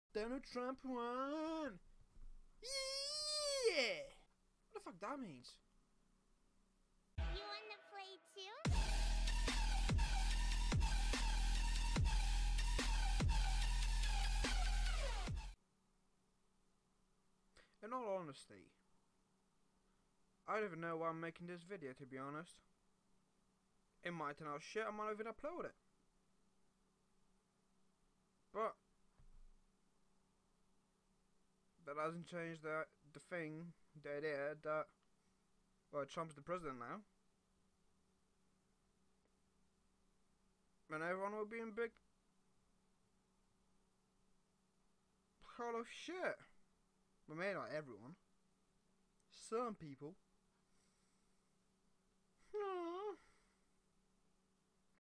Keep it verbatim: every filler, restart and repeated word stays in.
Donald Trump won! Yeah! What the fuck that means? You wanna play too? In all honesty, I don't even know why I'm making this video, to be honest. It might turn out shit, I might even upload it. But that hasn't changed the, the thing, the idea that, well, Trump's the president now. And everyone will be in big pile of shit. But maybe not everyone. Some people. Aww.